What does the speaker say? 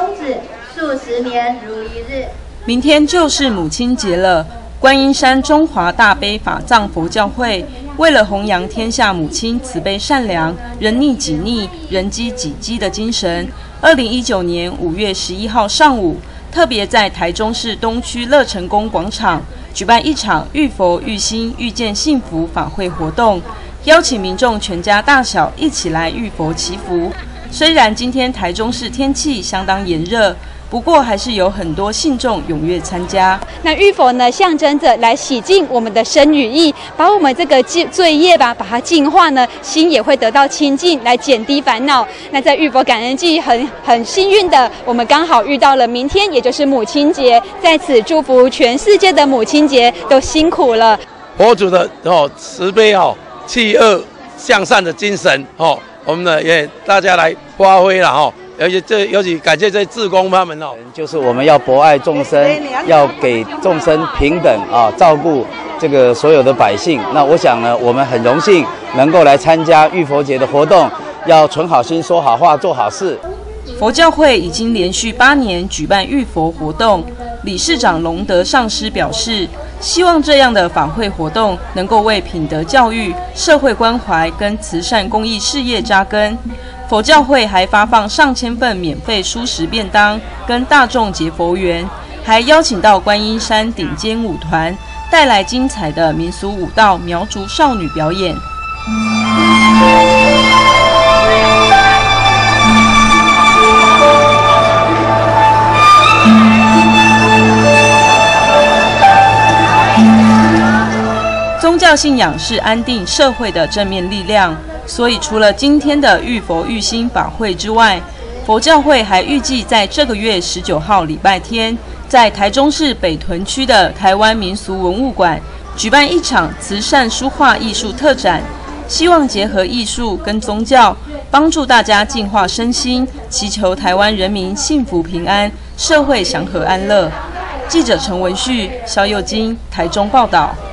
止，数十年如一日。 明天就是母亲节了。观音山中华大悲法藏佛教会为了弘扬天下母亲慈悲善良、人逆己逆、人饥己饥的精神，2019年5月11号上午，特别在台中市东区乐成宫广场举办一场遇佛遇心遇见幸福法会活动，邀请民众全家大小一起来遇佛祈福。虽然今天台中市天气相当炎热，不过还是有很多信众踊跃参加。 那浴佛呢，象征着来洗净我们的身与意，把我们这个罪业吧，把它净化呢，心也会得到清净，来减低烦恼。那在浴佛感恩季很幸运的，我们刚好遇到了明天，也就是母亲节，在此祝福全世界的母亲节都辛苦了。 佛祖的慈悲弃恶向善的精神我们呢也大家来发挥了尤其感谢这些志工他们就是我们要博爱众生，要给众生平等照顾这个所有的百姓。那我想呢，我们很荣幸能够来参加浴佛节的活动，要存好心、说好话、做好事。 佛教会已经连续8年举办浴佛活动，理事长龙德上师表示，希望这样的法会活动能够为品德教育、社会关怀跟慈善公益事业扎根。佛教会还发放上千份免费蔬食便当，跟大众结佛缘，还邀请到观音山顶尖舞团带来精彩的民俗舞蹈苗族少女表演。宗教信仰是安定社会的正面力量，所以除了今天的遇佛遇心法会之外，佛教会还预计在这个月19号礼拜天，在台中市北屯区的台湾民俗文物馆举办一场慈善书画艺术特展，希望结合艺术跟宗教，帮助大家净化身心，祈求台湾人民幸福平安，社会祥和安乐。记者陈文旭、肖佑金台中报道。